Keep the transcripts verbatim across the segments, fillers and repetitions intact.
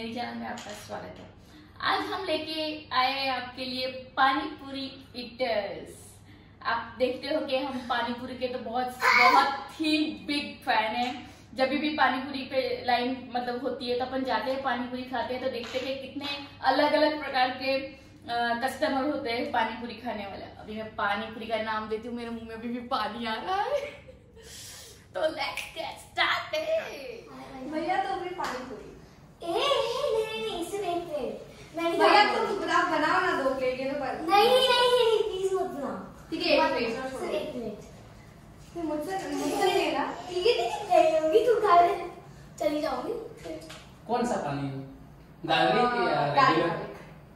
मेरे चैनल में आपका स्वागत है। आज हम लेके आए हैं आपके लिए पानी पूरी ईटर्स। आप देखते हो कि हम पानी पूरी के तो बहुत बहुत ही बिग फैन हैं। जब भी पानी पूरी पे लाइन मतलब होती है तो अपन जाते हैं पानी पूरी खाते हैं तो देखते हैं कि कितने अलग अलग प्रकार के कस्टमर होते हैं पानी पूरी खाने वाले। अभी मैं पानी पूरी का नाम देती हूँ, मेरे मुंह में अभी भी पानी आ रहा है। तो लेट्स गेट स्टार्टेड। भैया तो भी पानी पूरी ए नहीं नहीं नहीं सिर्फ एक प्लेट। मैंने भैया तो आप बनाओ ना दो प्लेट ये तो पर नहीं नहीं नहीं प्लीज मत बनाओ। ठीक है एक प्लेट सिर्फ एक प्लेट। फिर मुझसे मुझसे नहीं लेना। ठीक है ठीक है ले लूंगी, तू खा ले, चली जाऊंगी। कौन सा पानी गार्लिक या रेगुलर?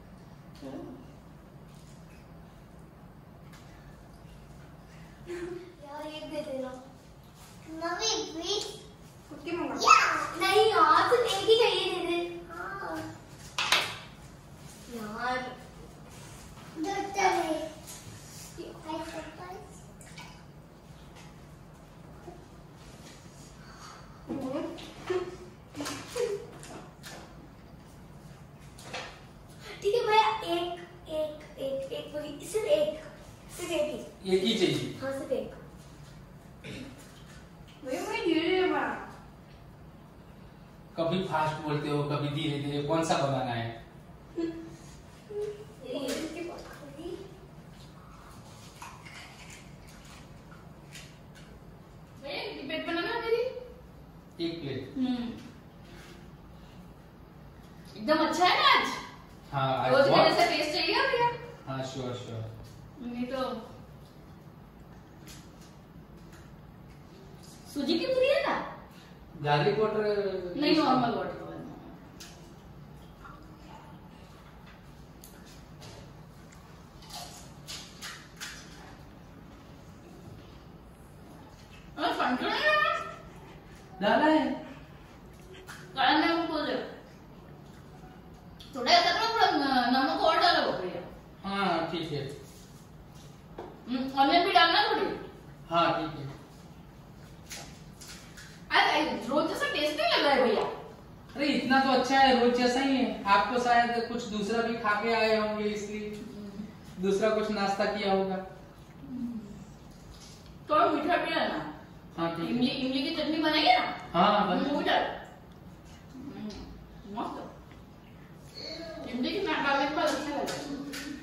यार एक दे देना। मम्मी प्लीज कुत्ती मंगा नहीं यार सिर्फ एक ही चाहिए, दे दे। हाँ यार डॉक्टर है आई सरप्राइज। ठीक है भैया एक एक एक एक पूरी सिर्फ एक सिर्फ एक ही एक ही चाहिए। हाँ सिर्फ एक। भैया मैं धीरे धीरे बना। कभी फास्ट बोलते हो कभी धीरे धीरे, कौन सा बनाना है? प्लेट बनाना मेरी एक प्लेट। हम्म एकदम अच्छा है ना आज। हाँ आज रोज बहुत- मेरे से टेस्ट चाहिए भैया। हाँ श्योर श्योर। नहीं तो सूजी की पूरी है ना? गार्लिक वाटर नहीं नॉर्मल वाटर। डाला है। काला नमक बोल रहे थोड़ा ऐसा करो, थोड़ा नमक और डालो भैया। हाँ ठीक है। ऑनियन भी डालना थोड़ी। हाँ ठीक है। अरे रोज जैसा टेस्ट नहीं लग रहा है भैया। अरे इतना तो अच्छा है, रोज जैसा ही है। आपको शायद कुछ दूसरा भी खा के आए होंगे इसलिए दूसरा कुछ नाश्ता किया होगा। थोड़ा मीठा भी है ना? हाँ ठीक इमली है। इमली की चटनी बनाइए ना। हाँ बन वो डाल मस्त। इमली की ना डालने के बाद अच्छा लगता है।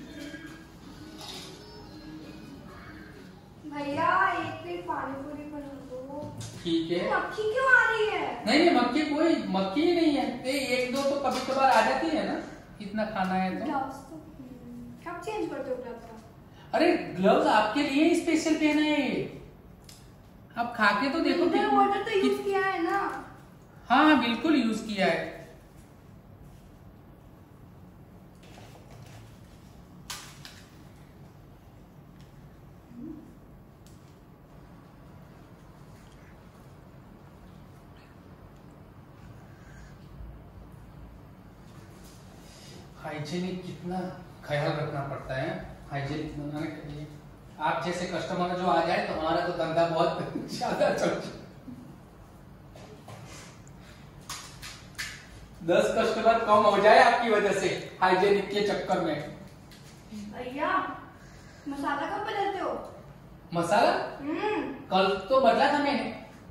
भैया एक प्लेट पानी पूरी बना दो। ठीक है। मक्खी क्यों आ रही है? नहीं नहीं मक्खी कोई मक्खी ही नहीं है। ए, एक दो तो कभी कभार आ जाती है ना, इतना खाना है तो। ग्लव्स तो कब चेंज करते हो ग्लव्स का? अरे ग्लव्स आपके लिए ही स्पेशल पहने हैं। आप खा के तो देखो। मिनरल वाटर तो यूज किया है ना? हाँ हाँ बिल्कुल यूज किया है। हाइजीनिक कितना ख्याल रखना पड़ता है हाइजीनिक बनाने के लिए। आप जैसे कस्टमर जो आ जाए तो हमारा तो धंधा बहुत ज्यादा चल जाए। दस कस्टमर कम हो जाए आपकी वजह से हाइजीनिक के चक्कर में। भैया मसाला कब बदलते हो? मसाला हम्म कल तो बदला था मैंने।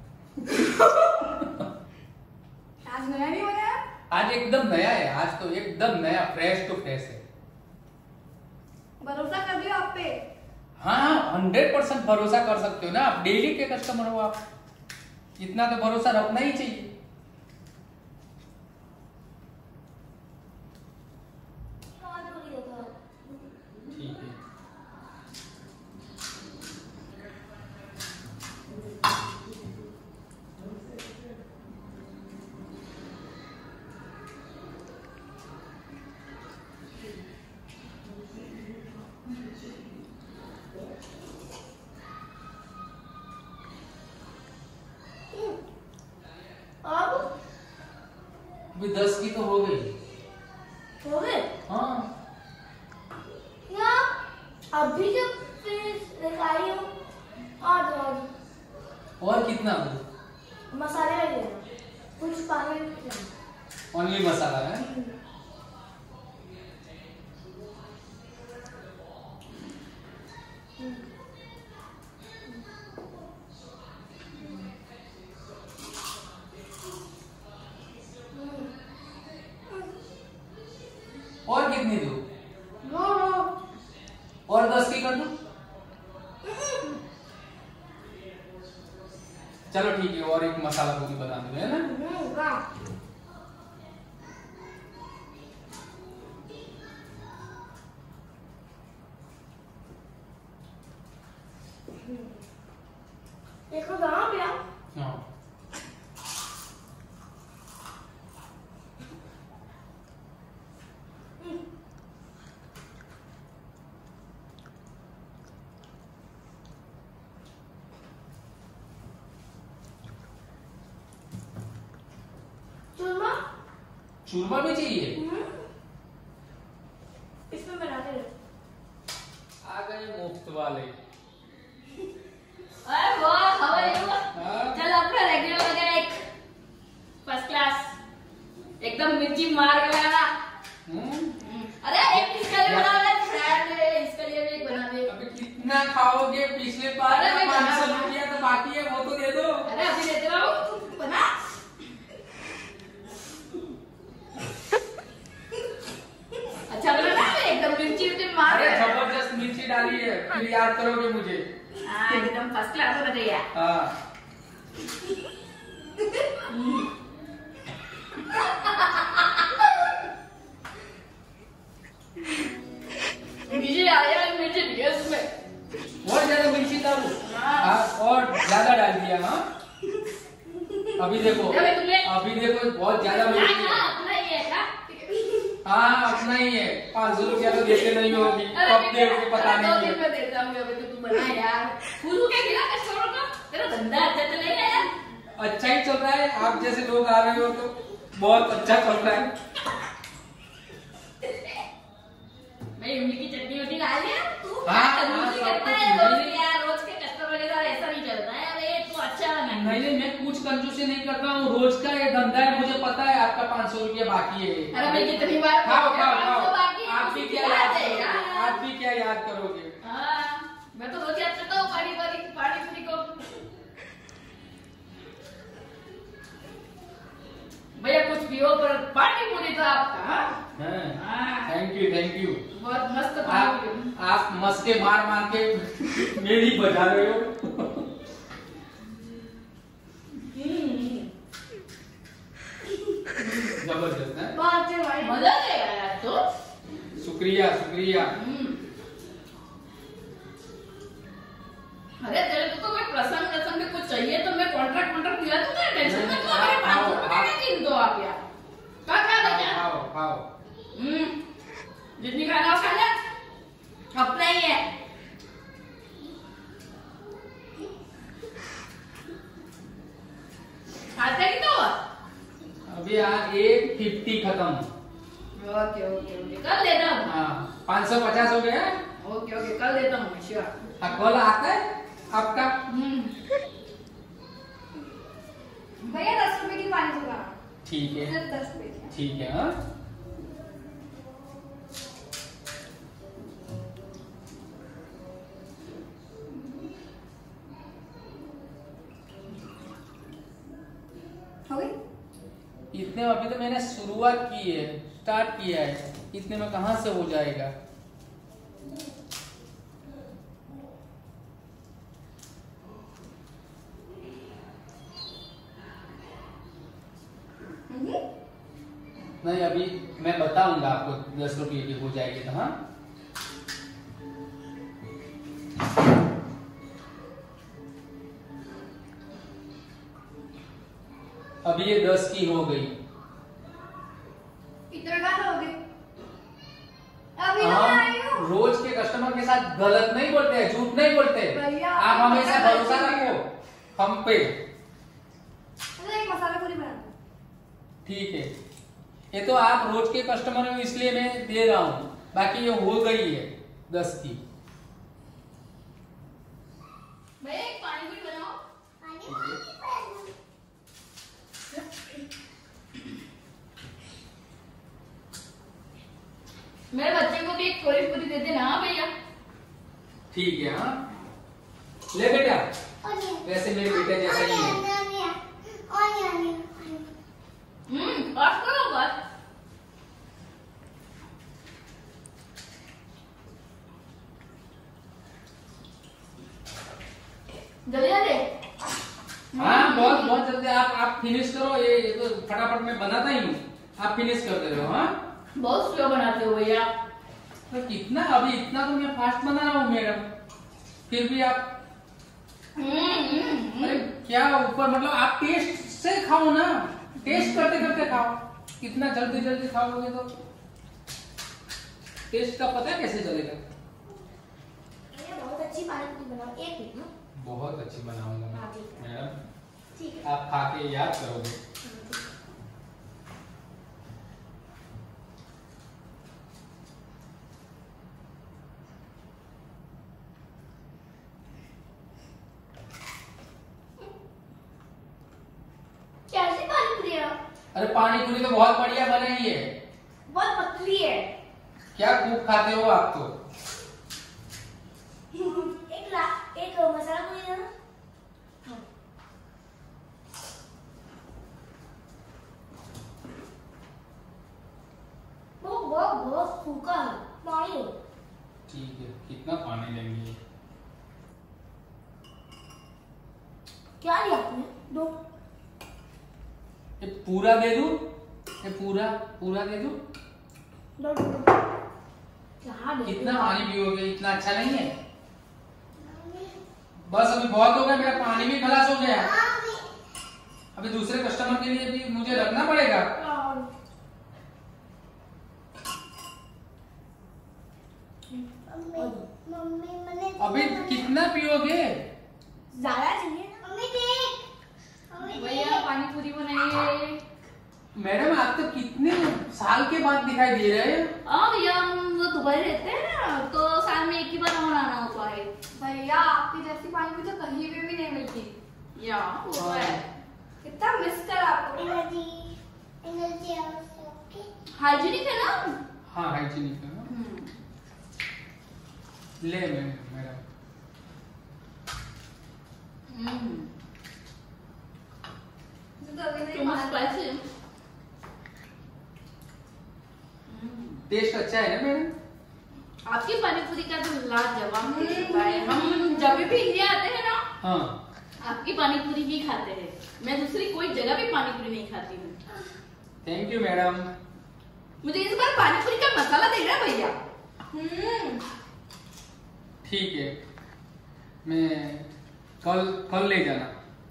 आज नया नहीं बनाया? आज एकदम नया है। आज तो एकदम नया फ्रेश तो फ्रेश है। भरोसा कर लियो आप पे। हाँ हंड्रेड परसेंट भरोसा कर सकते हो ना, आप डेली के कस्टमर हो। आप इतना तो भरोसा रखना ही चाहिए। ठीक है। अभी दस की तो हो गई। हो गए? हाँ यार अभी जब फिर आई हूँ और दो और कितना? मसाले लगे कुछ पानी में ओनली मसाला है। और कितनी दूँ? नो नो और दस की कर दूँ? चलो ठीक है, और एक मसाला पूरी बता दूँ, है ना? देखो कहाँ पे आप? हाँ। चूरमा? चूरमा भी चाहिए? इसमें बनाते रहो। आ गए मुफ्त वाले। अरे वाह, how are you? हाँ। चल अपना रेगुलर वगैरह एक फर्स्ट क्लास एकदम मिर्ची मार के लगाना। हम्म। अरे एक इसके लिए बना ले, फ्राइड ले, इसके लिए भी एक बना दे। अबे कितना खाओगे? पिछले बार अरे मैं पाँच सौ बना- रुपया तो बाकी है, वो तो दे दो। अरे अभी देते रहो, तू बना। अच्छा बना ना, एकदम मिर्ची विर्ची मार अरे के। जबरदस्त मिर्ची डाली है, फिर याद करोगे मुझे। हाँ एकदम फर्स्ट क्लास होना चाहिए। हाँ। मिर्ची आया, मिर्ची दिया उसमें। और ज्यादा मिर्ची डालो। हाँ। हाँ, और ज्यादा डाल दिया। हाँ, अभी देखो, अबे तुमने- अभी देखो बहुत ज्यादा ना मिर्ची ना, है। अपना ही है ना। हाँ, अपना ही है। पाँच सौ रुपया तो देते नहीं होगी, अरे कब बेटा, दोगे पता अरे दो नहीं दिन है। में देता हूँ, अबे तो तू बना यार। फूलू क्या गिरा कस्टमर का? तेरा धंधा अच्छा चलेगा यार। अच्छा ही चल रहा है, आप जैसे लोग आ रहे हो तो बहुत अच्छा चल रहा है। मैं इमली की चटनी वटनी ला लिया। तू हाँ, क्या कंजूसी हाँ, करता सब है कुछ रोज नहीं। यार, रोज के कस्टमर के साथ ऐसा नहीं चलता है। अरे तू अच्छा बना। नहीं नहीं, मैं कुछ कंजूसी नहीं करता हूँ, रोज का ये धंधा है, मुझे पता है आपका पाँच सौ रुपया बाकी है। अरे भाई कितनी बार खाओ खाओ पाँच सौ खाओ, बाकी है, आप तू भी क्या खिला याद दे करोगे? यार। आप भी क्या याद करोगे? हाँ, मैं तो रोज याद करता हूँ पानी पानी पानी पूरी को। भैया कुछ पियो, पर पानी पूरी तो आपका। हाँ? हाँ। Thank you thank you. बहुत मस्त पानी आप पूरी। आप मस्के मार मार के मेरी बजा रहे हो। हम्म, जबरदस्त है। बहुत अच्छे भाई। मजा आएगा यार तो। शुक्रिया शुक्रिया। हम्म। अरे तेरे को तो मैं प्रसंग प्रसंग में कुछ चाहिए तो मैं कॉन्ट्रैक्ट कॉन्ट्रैक्ट दिला दूंगा, टेंशन मत लो। मेरे पाँच सौ रुपये का गिन दो आप यार। क्या खा खाओ क्या? खाओ खाओ। हम्म, जितनी खाना हो खा ले, अपना ही है। खाते ही तो। अभी आज एक फिफ्टी खत्म। ओके ओके ओके, कल देता हूँ। हाँ, पाँच सौ पचास हो गया। ओके ओके, कल देता हूँ श्योर। हाँ, कल आता है आपका। हम्म, भैया दस रुपए की पानी पूरा। ठीक है सिर्फ दस रुपए की। ठीक है। हाँ, हो गई? इतने अभी तो मैंने शुरुआत की है, स्टार्ट किया है, इतने में कहाँ से हो जाएगा? हम्म। नहीं, अभी मैं बताऊंगा आपको, दस रुपये की हो जाएगी तो। हाँ, अभी ये दस की हो गई। इतना कहाँ हो गई? अभी तो मैं हम आई हूँ। रोज के कस्टमर के साथ गलत नहीं बोलते हैं, झूठ नहीं बोलते। भैया, आप हमेशा मैं भरोसा गलती नहीं रखो हम पे। मुझे एक मसाला पूरी बना दो। ठीक है, ये तो आप रोज के कस्टमर हो इसलिए मैं दे रहा हूँ, बाकी ये हो गई है दस की। भैया एक पानी पूरी बनाओ। ठीक है। मेरे बच्चे को भी एक पूरी पूरी दे देना हाँ भैया। ठीक है हाँ ले बेटा, वैसे मेरे बेटे जैसा ही है। हम्म और करो बस। जल्दी जल्दी। हाँ बहुत बहुत जल्दी आप आप फिनिश करो, ये ये तो फटाफट मैं बनाता ही हूँ, आप फिनिश कर दे रहे हो। हाँ बहुत स्लो बनाते हो भैया। तो कितना अभी इतना तो मैं फास्ट बना रहा हूँ मैडम, फिर भी आप हम्म अरे क्या ऊपर मतलब आप टेस्ट से खाओ ना, टेस्ट करते करते खाओ। इतना जल्दी जल्दी खाओगे तो टेस्ट का पता कैसे चलेगा। ये बहुत अच्छी पानी पूरी बनाओ, एक मिनट ना। बहुत अच्छी बनाऊंगा हाँ, ठीक है। मैडम, ठीक है। आप खा के याद करोगे। कैसी पानी पूरी है? अरे पानी पूरी तो बहुत बढ़िया बनेगी है, बहुत पतली है। क्या खूब खाते हो आप तो। एक ला एक मसाला पूरी है ना। वो बहुत बहुत सूखा है, पानी हो। ठीक है कितना पानी लेंगे। क्या लिया आपने? दो। ये पूरा दे दूं, ये पूरा पूरा दे दूं। दो दो दो। क्या दे? कितना पानी पियोगे, इतना अच्छा नहीं है। बस अभी बहुत हो गया, मेरा पानी भी खलास हो गया। अभी दूसरे कस्टमर के लिए भी मुझे रखना पड़ेगा। मम्मी मैंने अभी कितना पियोगे। ज्यादा चाहिए ना। मम्मी देख। भैया पानी पूरी बनाइए। मैडम आप तो कितने साल के बाद दिखाई दे रहे हैं। हाँ भैया हम वो दुबई रहते हैं ना, तो साल में एक ही बार हमारा आना होता है। भैया आपकी जैसी पानी भी तो कहीं पे भी नहीं मिलती। या वो है। कितना मिस कर आपको। एनर्जी एनर्जी आवश्यक। हाइजीनिक है ना। हाँ हाइजीनिक है ना। हम्म। ले मैडम। हम्म तो अभी नहीं टू मच माना। स्पाइसी। टेस्ट अच्छा है ना मैडम। आपकी पानी पूरी का तो लाजवाब टेस्ट है। हम जब भी इंडिया आते हैं ना, हाँ आपकी पानी पूरी ही खाते हैं। मैं दूसरी कोई जगह भी पानी पूरी नहीं खाती हूँ। Thank you madam. मुझे इस बार पानी पूरी का मसाला देना भैया। हम्म ठीक है मैं कल कल ले जाना।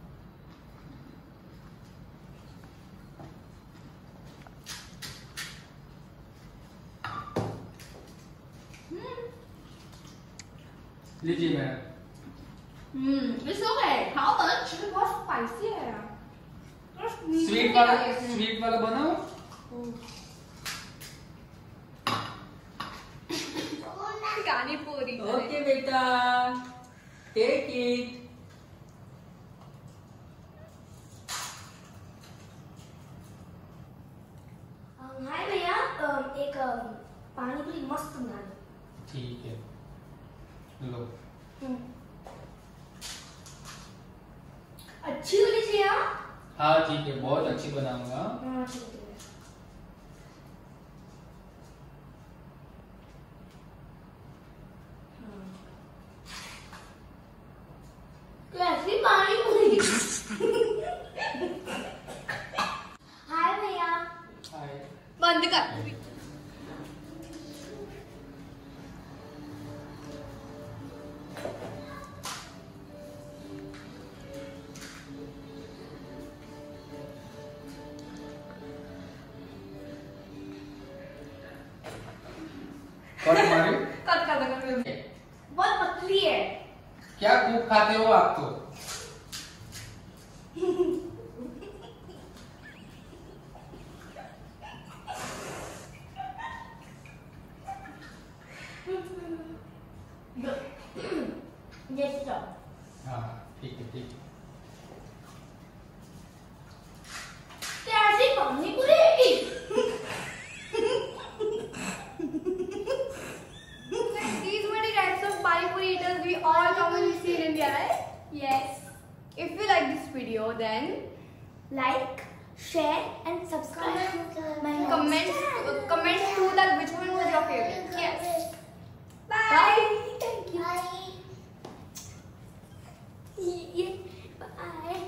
लीजिए madam. Hmm it's okay. How much? ये बहुत स्पाइसी है यार। स्वीट वाला स्वीट वाला बनाओ। पानी पूरी। ओके बेटा टेक इट। हाय भैया अम, एक अम, पानी पूरी मस्त बना दो। ठीक है लो। अच्छी होनी चाहिए हाँ? हाँ ठीक है बहुत अच्छी बनाऊंगा। हाँ ठीक है। कैसी पानी पूरी। हाय भैया। हाय। बंद कर। कट मारे। कट कर दो कर दो। बहुत पतली है। क्या खूब खाते हो आप तो। जैसे तो हाँ ठीक है ठीक है। कैसी पानी पूरी। Yes. If you like this video, then Like, share, and subscribe. My comment channel. comment to that which one was your favorite. Yes. Bye. Bye. Thank you. Bye. Bye.